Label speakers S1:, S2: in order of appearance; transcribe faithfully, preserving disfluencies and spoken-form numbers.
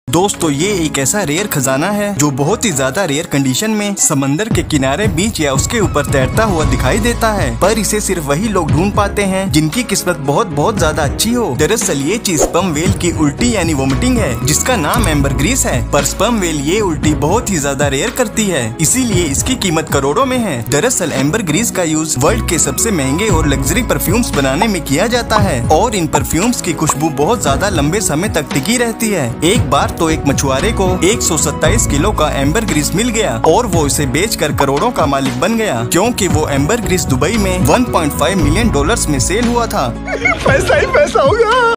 S1: दोस्तों ये एक ऐसा रेयर खजाना है जो बहुत ही ज्यादा रेयर कंडीशन में समंदर के किनारे, बीच या उसके ऊपर तैरता हुआ दिखाई देता है, पर इसे सिर्फ वही लोग ढूंढ पाते हैं जिनकी किस्मत बहुत बहुत ज्यादा अच्छी हो। दरअसल ये चीज स्पर्म वेल की उल्टी यानी वोमिटिंग है, जिसका नाम एम्बरग्रीस है। पर स्पर्म वेल ये उल्टी बहुत ही ज्यादा रेयर करती है, इसीलिए इसकी कीमत करोड़ों में है। दरअसल एम्बरग्रीस का यूज वर्ल्ड के सबसे महंगे और लग्जरी परफ्यूम्स बनाने में किया जाता है और इन परफ्यूम्स की खुशबू बहुत ज्यादा लंबे समय तक टिकी रहती है। एक बार तो एक मछुआरे को एक सौ सत्ताईस किलो का एम्बरग्रीस मिल गया और वो इसे बेचकर करोड़ों का मालिक बन गया, क्योंकि वो एम्बरग्रीस दुबई में एक पॉइंट पाँच मिलियन डॉलर्स में सेल हुआ था।
S2: पैसा ही पैसा होगा।